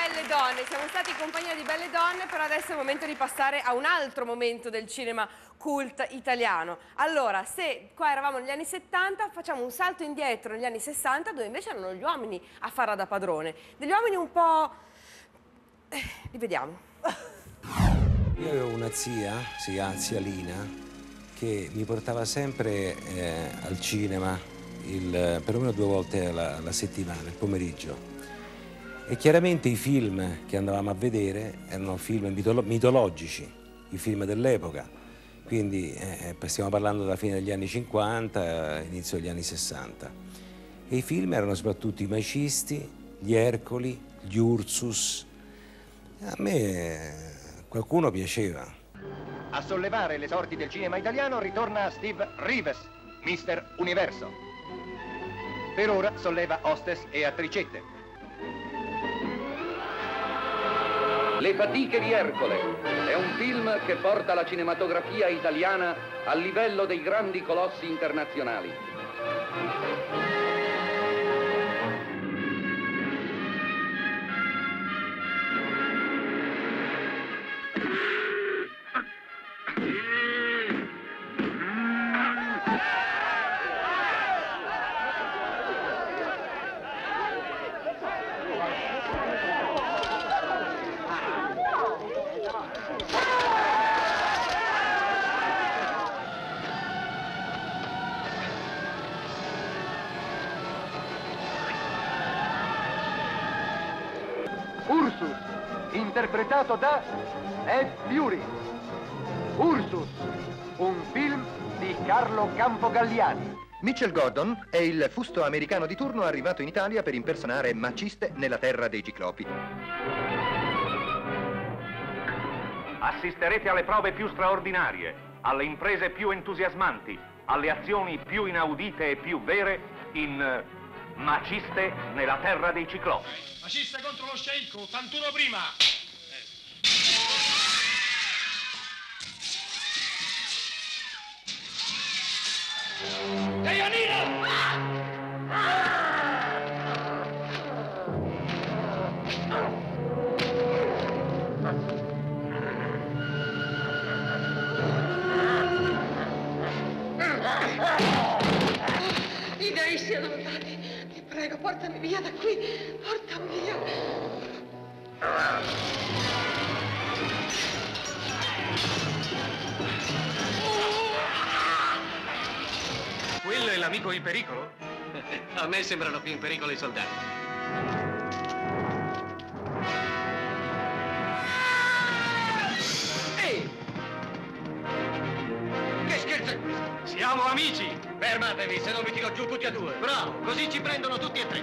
Belle donne, siamo stati in compagnia di belle donne, però adesso è il momento di passare a un altro momento del cinema cult italiano. Allora, se qua eravamo negli anni 70, facciamo un salto indietro negli anni 60, dove invece erano gli uomini a farla da padrone. Degli uomini un po'... li vediamo. Io avevo una zia zia Lina, che mi portava sempre al cinema, perlomeno 2 volte alla settimana, il pomeriggio. E chiaramente i film che andavamo a vedere erano film mitologici, i film dell'epoca. Quindi stiamo parlando della fine degli anni 50, inizio degli anni 60. E i film erano soprattutto i Macisti, gli Ercoli, gli Ursus. A me qualcuno piaceva. A sollevare le sorti del cinema italiano ritorna Steve Reeves, Mister Universo. Per ora solleva hostess e attricette. Le fatiche di Ercole è un film che porta la cinematografia italiana al livello dei grandi colossi internazionali. Ursus, interpretato da Ed Fury. Ursus, un film di Carlo Campogalliani. Mitchell Gordon è il fusto americano di turno arrivato in Italia per impersonare Maciste nella terra dei ciclopi. Assisterete alle prove più straordinarie, alle imprese più entusiasmanti, alle azioni più inaudite e più vere in Maciste nella terra dei ciclopi. Maciste contro lo sceicco, 81 prima. Deianino! I dei siano lodati. Ti prego, portami via da qui. Portami via. Quello è l'amico in pericolo? A me sembrano più in pericolo i soldati. Ehi! Che scherzo è questo? Siamo amici! Fermatevi, se non vi tiro giù tutti e 2. Bravo, così ci prendono tutti e 3.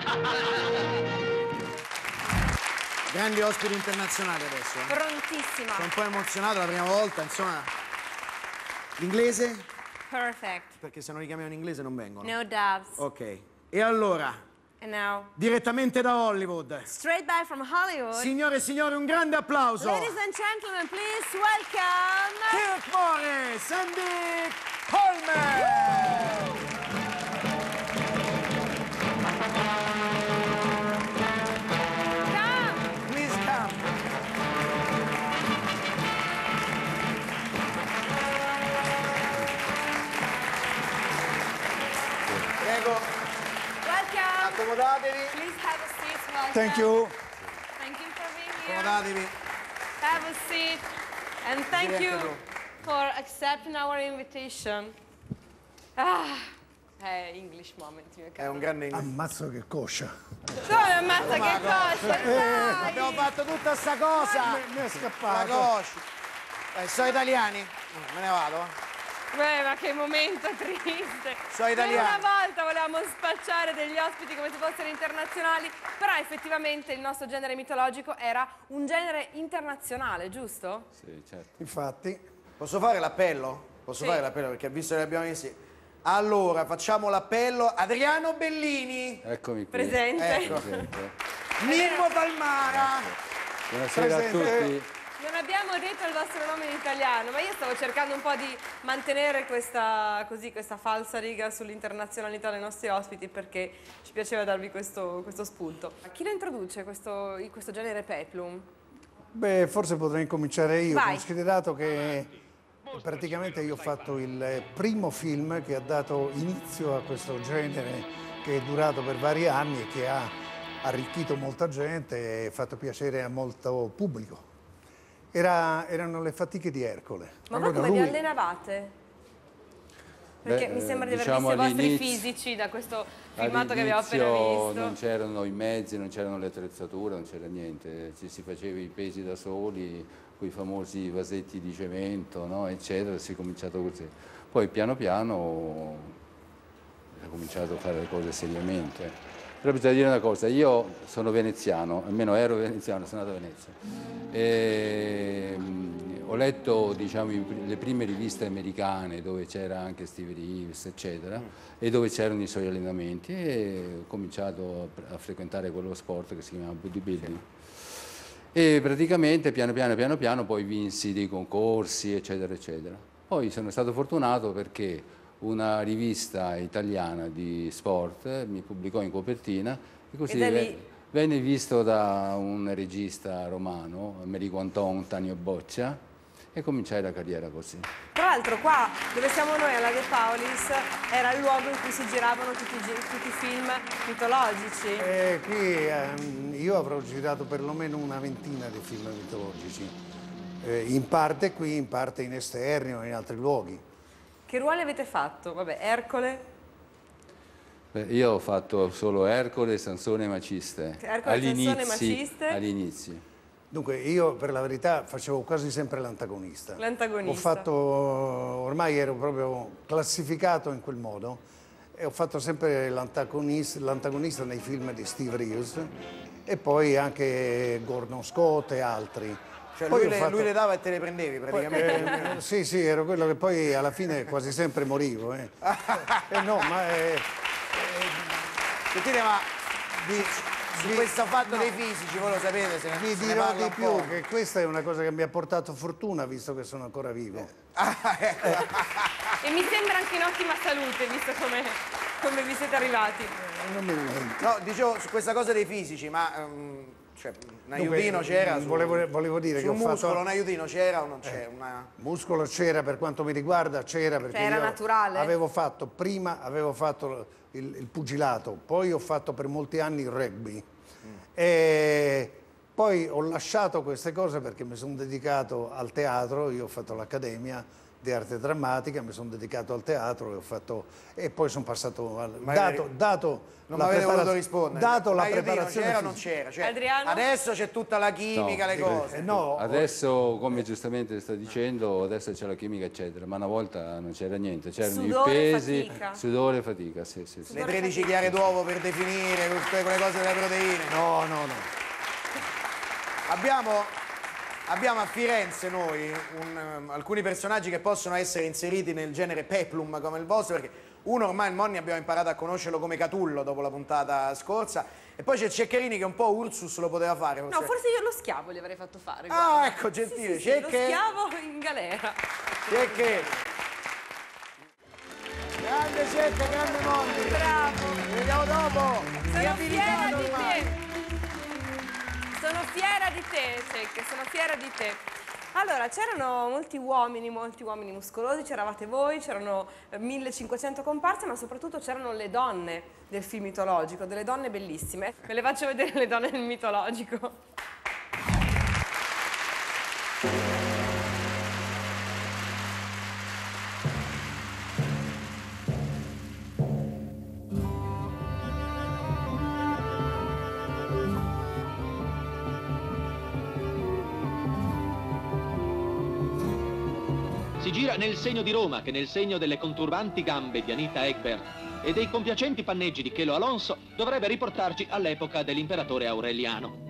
Grandi ospiti internazionali adesso. Prontissima. Sono un po' emozionato la prima volta, insomma. L'inglese? Perfect. Perché se non li chiamiamo in inglese non vengono. No doubts. Ok. E allora, And now, direttamente da Hollywood. straight back from Hollywood. Signore e signori, un grande applauso. Ladies and gentlemen, please welcome... Kirk Morris and Dick Holman. Please come. Prego, Welcome. accomodatevi. Please have a seat. Welcome. Thank you. Thank you for being here. Accomodatevi. Have a seat. And thank you Diretto for accepting our invitation. English moment, mio È caro. un grande inglese. Ammazzo che coscia. Come ammazza che cosa? Dai! Abbiamo fatto tutta sta cosa. Mi è La scappato. coscia. Sono italiani? Me ne vado. Beh, ma che momento triste. Sono Per italiani. una volta volevamo spacciare degli ospiti come se fossero internazionali, però effettivamente il nostro genere mitologico era un genere internazionale, giusto? Sì, certo. Infatti. Posso fare l'appello? Posso Sì. fare l'appello perché visto che li abbiamo messi. Allora, facciamo l'appello. Adriano Bellini. Eccomi qui. Presente. Ecco. Presente. Mimmo Palmara. Buonasera Presente. a tutti. Non abbiamo detto il vostro nome in italiano, ma io stavo cercando un po' di mantenere questa falsa riga sull'internazionalità dei nostri ospiti, perché ci piaceva darvi questo spunto. Chi lo introduce questo genere peplum? Beh, forse potrei incominciare io, Vai. considerato che praticamente io ho fatto il primo film che ha dato inizio a questo genere, che è durato per vari anni e che ha arricchito molta gente e fatto piacere a molto pubblico. Erano Le fatiche di Ercole. Ma voi come vi allenavate? Perché mi sembra di aver visto i vostri fisici da questo filmato che abbiamo appena visto. Non c'erano i mezzi, non c'erano le attrezzature, non c'era niente. Ci si faceva i pesi da soli, con i famosi vasetti di cemento, no? Eccetera, si è cominciato così. Poi piano piano si è cominciato a fare le cose seriamente. Però bisogna dire una cosa, io sono veneziano, almeno ero veneziano, sono nato a Venezia. Ho letto, diciamo, le prime riviste americane dove c'era anche Steve Reeves, eccetera, e dove c'erano i suoi allenamenti, e ho cominciato a frequentare quello sport che si chiama bodybuilding. E praticamente piano piano poi vinsi dei concorsi, eccetera, eccetera. Poi sono stato fortunato perché una rivista italiana di sport mi pubblicò in copertina e così venne visto da un regista romano, Americo Anton Tanio Boccia, e cominciai la carriera così. Tra l'altro qua dove siamo noi alla De Paulis era il luogo in cui si giravano tutti i film mitologici. Qui io avrò girato perlomeno una ventina di film mitologici, in parte qui, in parte in esternio e in altri luoghi. Che ruoli avete fatto? Vabbè, Ercole? Beh, io ho fatto solo Ercole, Sansone e Maciste. Ercole, Sansone e Maciste? Agli inizi. Dunque, io per la verità facevo quasi sempre l'antagonista. L'antagonista. Ho fatto, ormai ero proprio classificato in quel modo, e ho fatto sempre l'antagonista nei film di Steve Reeves e poi anche Gordon Scott e altri. Cioè lui le dava e te le prendevi praticamente? Sì, ero quello che poi alla fine quasi sempre morivo. No, ma... Sentite, ma su questo fatto dei fisici, voi lo sapete, se vi dirò di più, che questa è una cosa che mi ha portato fortuna, visto che sono ancora vivo. E mi sembra anche in ottima salute, visto come vi siete arrivati. Non mi lamento. No, dicevo, su questa cosa dei fisici, ma... cioè, un aiutino c'era? Volevo dire che ho fatto... muscolo, un aiutino c'era o non c'era? Muscolo c'era, per quanto mi riguarda c'era, perché era naturale? Prima avevo fatto il pugilato, poi ho fatto per molti anni il rugby. E poi ho lasciato queste cose perché mi sono dedicato al teatro. Io ho fatto l'Accademia di Arte Drammatica, mi sono dedicato al teatro e poi sono passato non mi avete voluto rispondere. Dato la preparazione c'era o non c'era? Cioè, Adriano? Adesso c'è tutta la chimica, le cose. No, adesso, come giustamente sta dicendo, adesso c'è la chimica, eccetera, ma una volta non c'era niente, c'erano i pesi, sudore e fatica, sì. Le 13 chiare d'uovo per definire tutte quelle cose delle proteine. No. Abbiamo a Firenze noi alcuni personaggi che possono essere inseriti nel genere peplum come il vostro, perché uno ormai il Monni abbiamo imparato a conoscerlo come Catullo dopo la puntata scorsa, e poi c'è Ceccherini che un po' Ursus lo poteva fare. No, forse io lo schiavo gli avrei fatto fare. Ah, ecco, gentile. Sì, lo schiavo in galera. Cecche. Grande Cecche, grande Monni. Bravo. Ci vediamo dopo. Sono fiera di te. Sono fiera di te, Cecche, sono fiera di te. Allora, c'erano molti uomini muscolosi, c'eravate voi, c'erano 1500 comparse, ma soprattutto c'erano le donne del film mitologico, delle donne bellissime. Ve le faccio vedere le donne del mitologico. Si gira nel segno di Roma che nel segno delle conturbanti gambe di Anita Ekberg e dei compiacenti panneggi di Chelo Alonso dovrebbe riportarci all'epoca dell'imperatore Aureliano.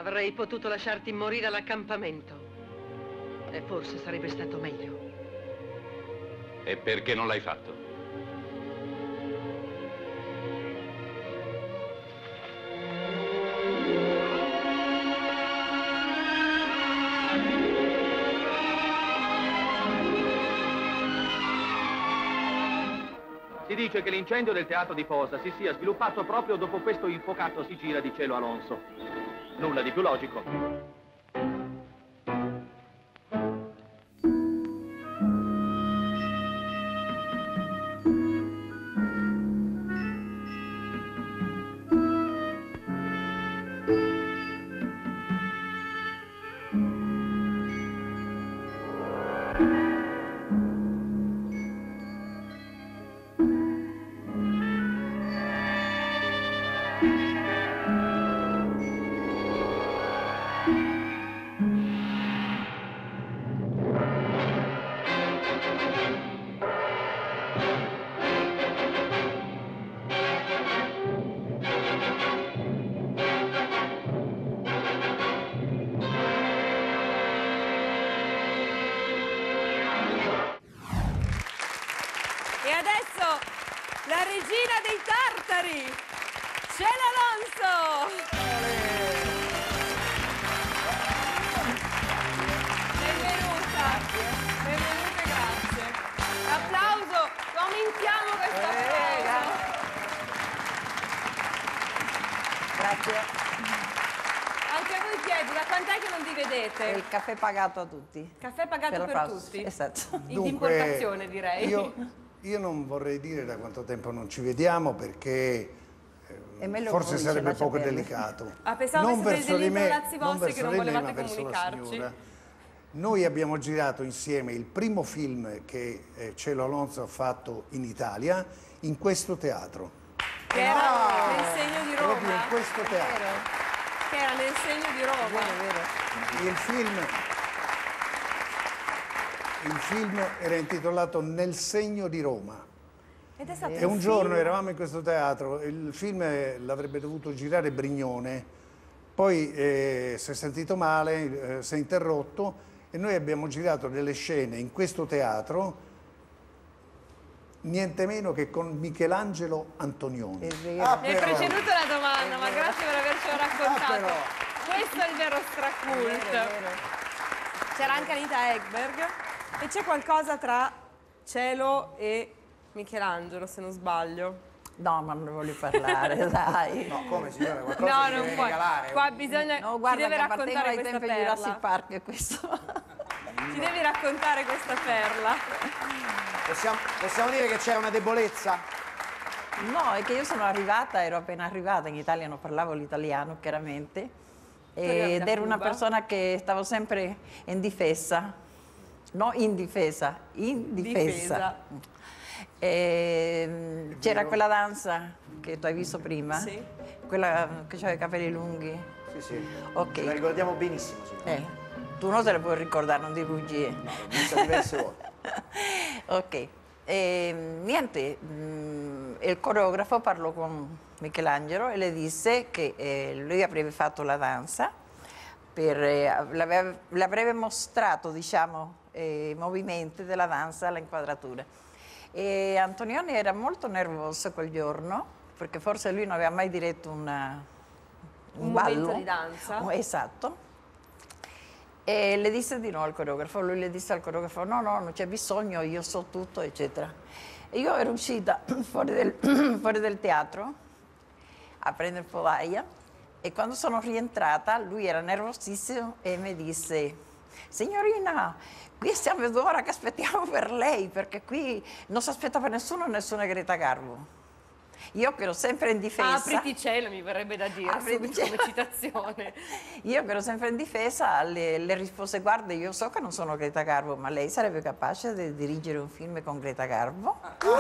Avrei potuto lasciarti morire all'accampamento. E forse sarebbe stato meglio. E perché non l'hai fatto? Si dice che l'incendio del teatro di Posa si sia sviluppato proprio dopo questo infuocato sigilla di Cielo Alonso. Nulla di più logico. La regina dei tartari, Cielo Alonso! Benvenuta, benvenuta e grazie. Applauso, aumentiamo questo applauso. Grazie. Anche a voi chiedo, da quant'è che non vi vedete? Il caffè pagato a tutti. Caffè pagato per tutti? Esatto. Di importazione, direi. Io non vorrei dire da quanto tempo non ci vediamo perché forse sarebbe poco delicato. Pensavo non che siete degli me, palazzi vostri che non volevate verso comunicarci. Noi abbiamo girato insieme il primo film che Cielo Alonso ha fatto in Italia in questo teatro. Che era nel Segno di Roma. Proprio in questo teatro. Che era nel Segno di Roma. Il film era intitolato Nel Segno di Roma. Ed è stato E un giorno eravamo in questo teatro, il film l'avrebbe dovuto girare Brignone, poi si è sentito male, si è interrotto e noi abbiamo girato delle scene in questo teatro, niente meno che con Michelangelo Antonioni. Mi è preceduta la domanda, ma grazie per avercelo raccontato. Questo è il vero stracult. C'era anche Anita Ekberg. E c'è qualcosa tra Cielo e Michelangelo, se non sbaglio? No, ma non ne voglio parlare, dai. No, come signora, qualcosa no, non puoi. Regalare. Qua bisogna... No, guarda, ci deve raccontare ai questa tempi di perla. Jurassic Park è questo. Ci devi raccontare questa perla. Possiamo dire che c'era una debolezza? No, è che io sono arrivata, ero appena arrivata, in Italia non parlavo l'italiano, chiaramente, ed ero una persona che stavo sempre in difesa. No, in difesa. C'era quella danza che tu hai visto prima, sì. Quella che aveva i capelli lunghi. Sì, sì. Ok. Ce la ricordiamo benissimo, signora. Tu non te le puoi ricordare, non di bugie. No, l'ho vista diverse volte. Ok. Niente, il coreografo parlò con Michelangelo e le disse che lui avrebbe fatto la danza, le avrebbe mostrato, diciamo, i movimenti della danza, le inquadrature. E Antonioni era molto nervoso quel giorno, perché forse lui non aveva mai diretto un ballo. Momento di danza. Esatto. E le disse di no al coreografo, lui le disse al coreografo no, non c'è bisogno, io so tutto, eccetera. E io ero uscita fuori del teatro a prendere un po' d'aria e quando sono rientrata lui era nervosissimo e mi disse: signorina, qui siamo d'ora che aspettiamo per lei, perché qui non si aspetta per nessuno, nessuna Greta Garbo. Io che ero sempre in difesa... Apriti cielo, mi verrebbe da dire, come citazione. Io che ero sempre in difesa, le rispose: guarda, io so che non sono Greta Garbo, ma lei sarebbe capace di dirigere un film con Greta Garbo?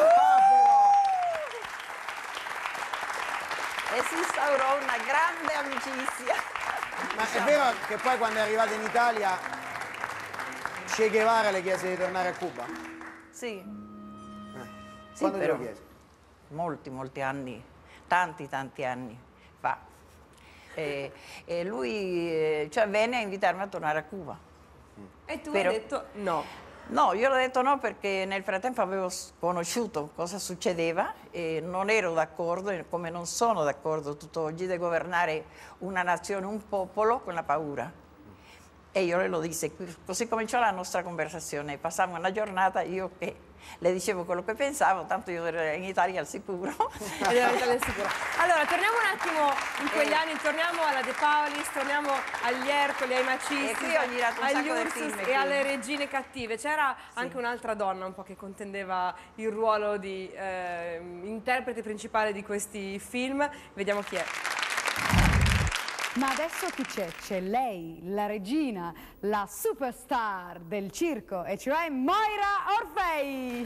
E si instaurò una grande amicizia. Ma è vero che poi quando è arrivata in Italia Che Guevara le chiese di tornare a Cuba? Sì. Sì, Quando però glielo chiese? molti anni, tanti anni fa. E lui cioè, venne a invitarmi a tornare a Cuba. E tu hai detto no. No, io l'ho detto no perché nel frattempo avevo conosciuto cosa succedeva e non ero d'accordo, come non sono d'accordo tutt'oggi, di governare una nazione, un popolo con la paura. E io le lo dissi, così cominciò la nostra conversazione. Passammo una giornata, io che le dicevo quello che pensavo, tanto io ero in Italia al sicuro. Allora, torniamo un attimo in quegli anni, torniamo alla De Paulis, torniamo agli Ercoli, ai Macisti, agli Ursus e alle Regine Cattive. C'era anche un'altra donna un po' che contendeva il ruolo di interprete principale di questi film. Vediamo chi è. Ma adesso chi c'è? C'è lei, la regina, la superstar del circo, e cioè Moira Orfei.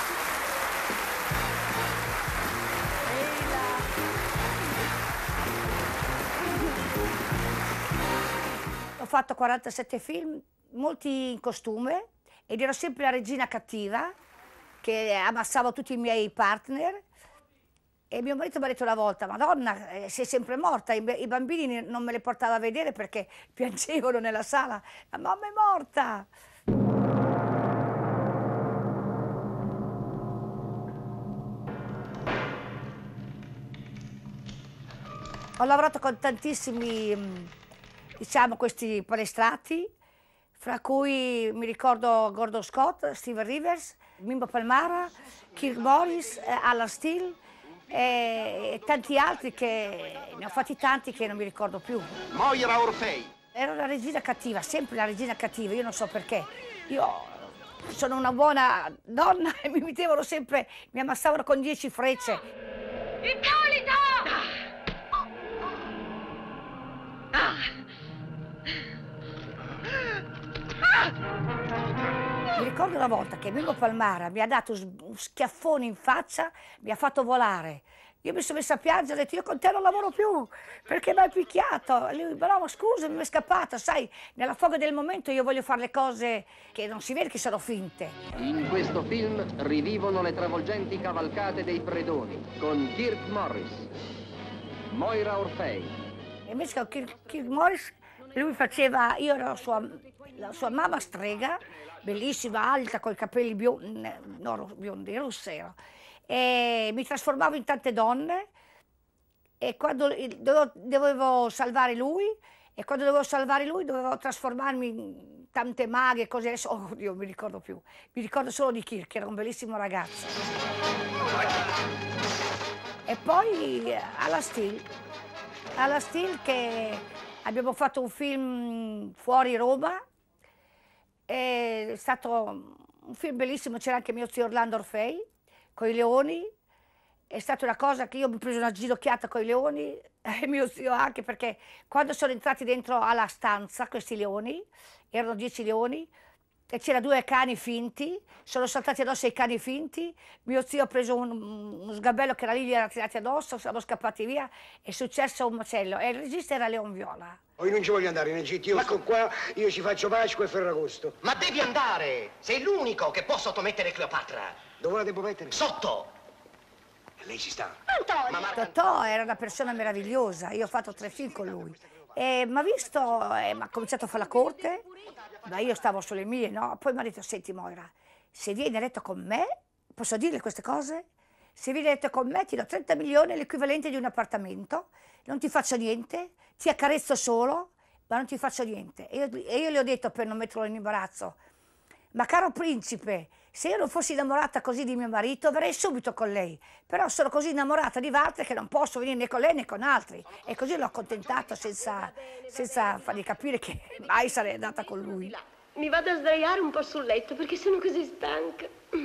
Ho fatto 47 film, molti in costume, ed ero sempre la regina cattiva, che ammassavo tutti i miei partner. E mio marito mi ha detto una volta, Madonna, sei sempre morta, i bambini non me le portava a vedere perché piangevano nella sala, la mamma è morta. Ho lavorato con tantissimi, diciamo, questi palestrati, fra cui mi ricordo Gordon Scott, Steven Rivers, Mimmo Palmara, Kirk Morris, Alan Steele, e tanti altri che ne ho fatti tanti che non mi ricordo più. Moira Orfei. Ero la regina cattiva, sempre la regina cattiva, io non so perché. Io sono una buona donna e mi mettevano sempre, mi ammassavano con 10 frecce. Ippolito! Mi ricordo una volta che Mimmo Palmara mi ha dato un schiaffone in faccia, mi ha fatto volare. Io mi sono messa a piangere, ho detto io con te non lavoro più, perché mi hai picchiato. Lui, però scusami, mi è scappata, sai, nella foga del momento io voglio fare le cose che non si vede che sono finte. In questo film rivivono le travolgenti cavalcate dei predoni, con Kirk Morris, Moira Orfei. E invece con Kirk Morris, lui faceva, io ero la sua mamma strega, bellissima, alta, con i capelli biondi, rossa ero. E mi trasformavo in tante donne e quando dovevo salvare lui, e quando dovevo salvare lui dovevo trasformarmi in tante maghe e cose. Adesso, oh Dio, mi ricordo più. Mi ricordo solo di Kirk, che era un bellissimo ragazzo. E poi Alan Steele, che abbiamo fatto un film fuori Roma, è stato un film bellissimo, c'era anche mio zio Orlando Orfei, con i leoni, è stata una cosa che io mi ho preso una ginocchiata con i leoni, e mio zio anche, perché quando sono entrati dentro alla stanza questi leoni, erano 10 leoni, e c'era 2 cani finti, sono saltati addosso ai cani finti, mio zio ha preso uno sgabello che era lì, gli era tirati addosso, siamo scappati via, è successo un macello, e il regista era Leon Viola. Io non ci voglio andare in Egitto, io sto qua, io ci faccio Pasqua e Ferragosto. Ma devi andare! Sei l'unico che può sottomettere Cleopatra. Dove la devo mettere? Sotto! E lei ci sta. Antonio! Totò era una persona meravigliosa, io ho fatto 3 film con lui. E mi ha visto, mi ha cominciato a fare la corte, ma io stavo sulle mie, no? Poi mi ha detto, senti Moira, se vieni a letto con me, posso dirle queste cose? Se vieni a letto con me ti do 30 milioni, l'equivalente di un appartamento, non ti faccio niente, ti accarezzo solo, ma non ti faccio niente. E io le ho detto, per non metterlo in imbarazzo, ma caro principe, se io non fossi innamorata così di mio marito, verrei subito con lei. Però sono così innamorata di Walter che non posso venire né con lei né con altri. E così l'ho accontentato senza fargli capire che mai sarei andata con lui. Mi vado a sdraiare un po' sul letto perché sono così stanca.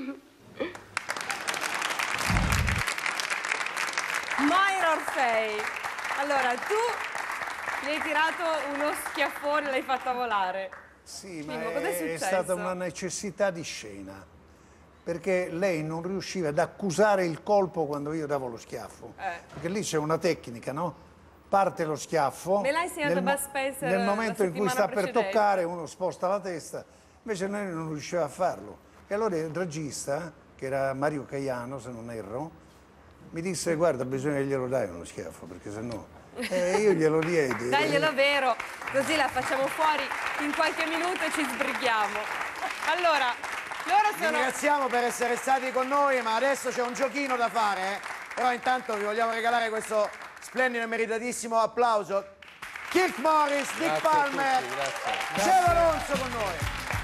Moira Orfei. Allora, tu gli hai tirato uno schiaffone e l'hai fatta volare. Sì, Mimmo, ma cos'è è stata una necessità di scena, perché lei non riusciva ad accusare il colpo quando io davo lo schiaffo. Perché lì c'è una tecnica, no? Parte lo schiaffo, Me l'hai insegnato Bud Spencer nel momento in cui sta per precedente. toccare uno sposta la testa, invece lei non riusciva a farlo. E allora il regista, che era Mario Caiano, se non erro, mi disse guarda bisogna che glielo dai uno schiaffo perché sennò io glielo diedi. Daglielo vero, così la facciamo fuori in qualche minuto e ci sbrighiamo. Allora, loro Vi sono... ringraziamo per essere stati con noi, ma adesso c'è un giochino da fare, però intanto vi vogliamo regalare questo splendido e meritatissimo applauso. Kirk Morris, Dick Palmer, Gelo Alonso con noi.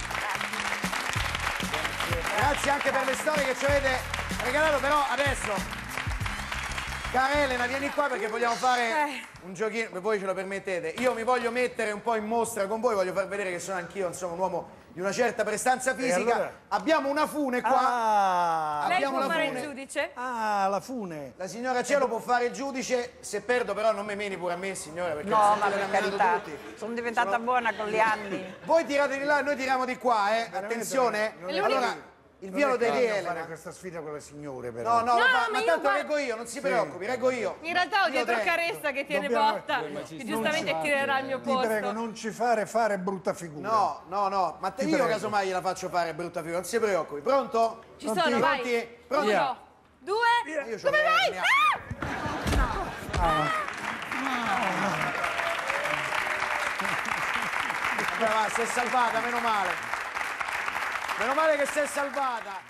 Grazie anche per le storie che ci avete regalato, però adesso, cara Elena, vieni qua perché vogliamo fare un giochino, voi ce lo permettete. Io mi voglio mettere un po' in mostra con voi, voglio far vedere che sono anch'io, insomma, un uomo di una certa prestanza fisica. Allora? Abbiamo una fune qua. Lei Abbiamo può la fare fune. il giudice? Ah, la fune. La signora Cielo può fare il giudice, se perdo però non mi meni pure a me, signora, perché No, ma sentite per camminato carità, tutti. sono diventata buona con gli anni. Voi tirate di là e noi tiriamo di qua, attenzione. Allora, il via lo devi Elena. fare questa sfida con le signore però. No, no, No, ma ma io tanto guarda- reggo io, non si preoccupi, reggo io. In realtà ho Io dietro tengo. Caressa che tiene Dobbiamo- botta, che giustamente tirerà il mio Ti posto. prego, non ci fare brutta figura. No, no, no, ma Ti io prego. casomai gliela faccio fare brutta figura, non si preoccupi. Pronto? Ci sono, vai. Pronti? Pronti? Uno, due, Io c'ho dove le vai? mie- Va, si è salvata, meno male. Meno male che si è salvata.